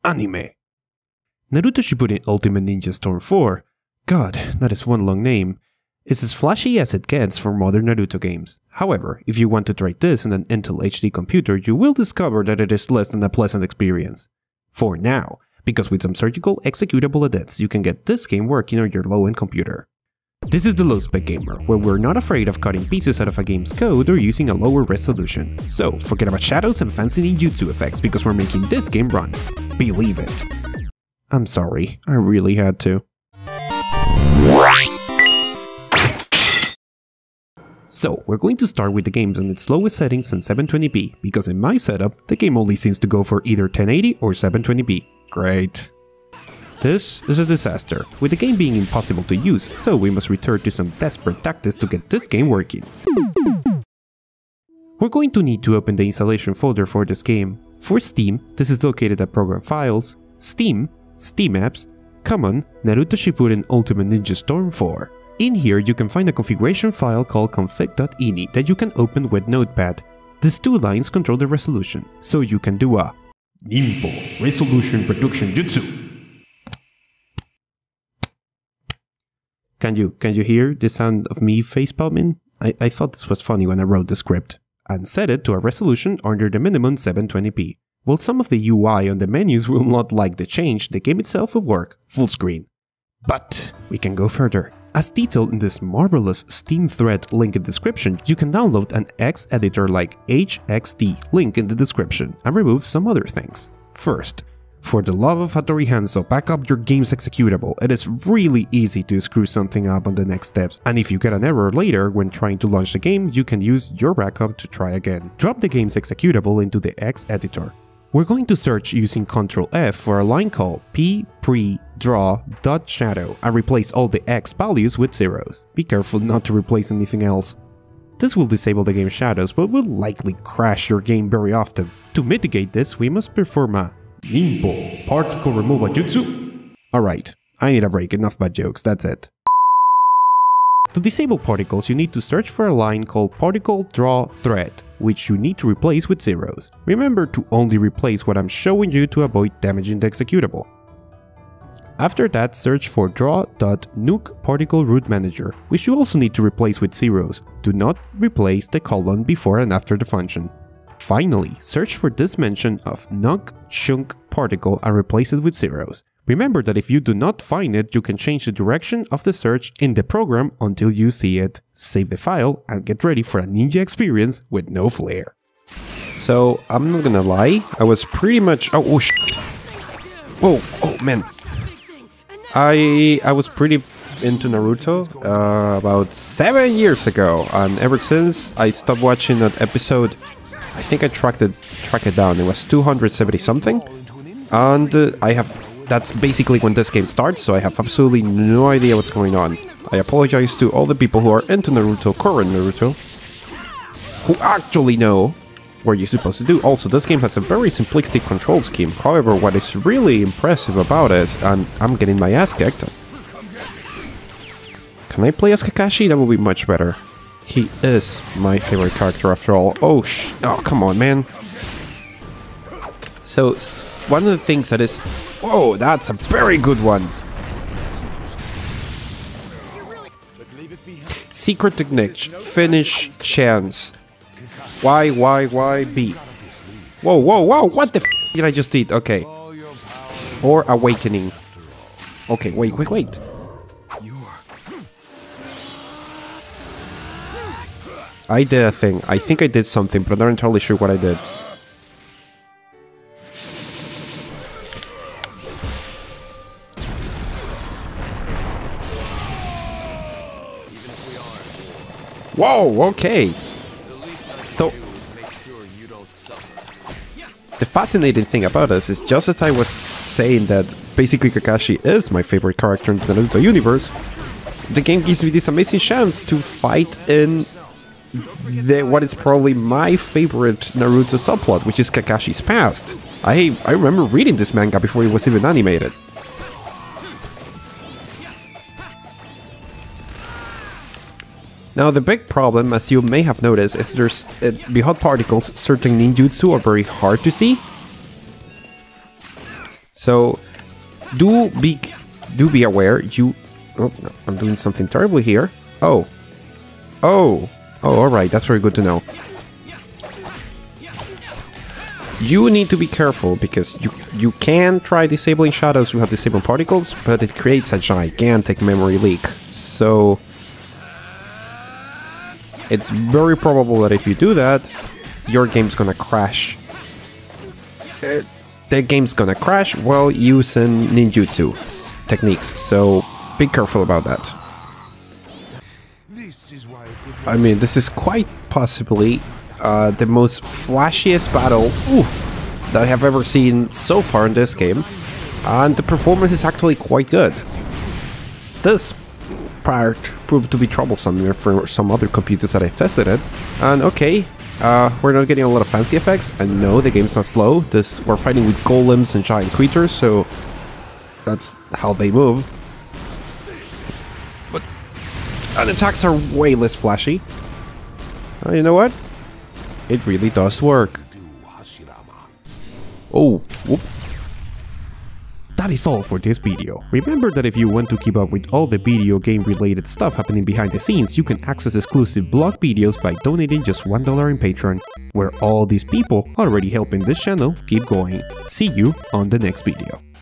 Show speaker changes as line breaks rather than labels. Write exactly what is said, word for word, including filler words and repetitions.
anime. Naruto Shippuden Ultimate Ninja Storm four, god, that is one long name, is as flashy as it gets for modern Naruto games. However, if you want to try this on an Intel H D computer, you will discover that it is less than a pleasant experience. For now, because with some surgical executable edits, you can get this game working on your low-end computer. This is the LowSpecGamer, where we're not afraid of cutting pieces out of a game's code or using a lower resolution. So forget about shadows and fancy ninjutsu effects because we're making this game run. Believe it. I'm sorry, I really had to. So, we're going to start with the games on its lowest settings on seven twenty p, because in my setup, the game only seems to go for either ten eighty or seven twenty p. Great. This is a disaster, with the game being impossible to use, so we must return to some desperate tactics to get this game working. We're going to need to open the installation folder for this game. For Steam, this is located at Program Files, Steam, Steam Apps, Common, Naruto Shippuden Ultimate Ninja Storm four. In here you can find a configuration file called config.ini that you can open with Notepad. These two lines control the resolution, so you can do a Nimbo Resolution Reduction Jutsu. Can you, can you hear the sound of me facepalming? I, I thought this was funny when I wrote the script. And set it to a resolution under the minimum seven twenty p. While some of the U I on the menus will not like the change, the game itself will work full screen. But we can go further. As detailed in this marvelous Steam thread link in the description, you can download an X editor like H X D link in the description and remove some other things. First, for the love of Hattori Hanzo, back up your game's executable. It is really easy to screw something up on the next steps, and if you get an error later when trying to launch the game, you can use your backup to try again. Drop the game's executable into the X editor. We're going to search using control F for a line called p pre draw dot shadow and replace all the X values with zeros. Be careful not to replace anything else. This will disable the game's shadows, but will likely crash your game very often. To mitigate this, we must perform a Nimbo Particle Removal Jutsu. Alright, I need a break, enough bad jokes, that's it. To disable particles, you need to search for a line called Particle Draw Thread, which you need to replace with zeros. Remember to only replace what I'm showing you to avoid damaging the executable. After that, search for draw.nuke particle root manager, which you also need to replace with zeros. Do not replace the colon before and after the function. Finally, search for this mention of nuke chunk particle and replace it with zeros. Remember that if you do not find it, you can change the direction of the search in the program until you see it. Save the file and get ready for a ninja experience with no flair. So, I'm not gonna lie, I was pretty much... Oh, oh shit! Whoa, oh man. I I was pretty into Naruto uh, about seven years ago, and ever since I stopped watching that episode, I think I tracked it, tracked it down, it was two hundred seventy something, and uh, I have... That's basically when this game starts, so I have absolutely no idea what's going on. I apologize to all the people who are into Naruto, current Naruto, who actually know what you're supposed to do. Also, this game has a very simplistic control scheme. However, what is really impressive about it, and I'm getting my ass kicked. Can I play as Kakashi? That would be much better. He is my favorite character after all. Oh sh... Oh, come on, man. So, one of the things that is... Whoa, that's a very good one. Secret technique, finish chance. Y, Y, Y, B. Whoa, whoa, whoa, what the f did I just did? Okay. Or awakening. Okay, wait, wait, wait. I did a thing. I think I did something, but I'm not entirely sure what I did. Whoa, okay. So, the fascinating thing about this is, just as I was saying that basically Kakashi is my favorite character in the Naruto universe, the game gives me this amazing chance to fight in the, what is probably my favorite Naruto subplot, which is Kakashi's past. I, I remember reading this manga before it was even animated. Now the big problem, as you may have noticed, is there's uh, behind particles, certain ninjutsu are very hard to see. So do be do be aware. You, oh, no, I'm doing something terribly here. Oh, oh, oh. All right, that's very good to know. You need to be careful because you you can try disabling shadows without disabling particles, but it creates a gigantic memory leak. So it's very probable that if you do that, your game's gonna crash. Uh, the game's gonna crash while using ninjutsu techniques, so be careful about that. I mean, this is quite possibly uh, the most flashiest battle ooh, that I have ever seen so far in this game, and the performance is actually quite good. This part proved to be troublesome for some other computers that I've tested it, and okay, uh, we're not getting a lot of fancy effects, and no, the game's not slow. This we're fighting with golems and giant creatures, so that's how they move. But and attacks are way less flashy. Uh, you know what? It really does work. Oh, whoop. That is all for this video. Remember that if you want to keep up with all the video game related stuff happening behind the scenes, you can access exclusive blog videos by donating just one dollar in Patreon, where all these people already helping this channel keep going. See you on the next video.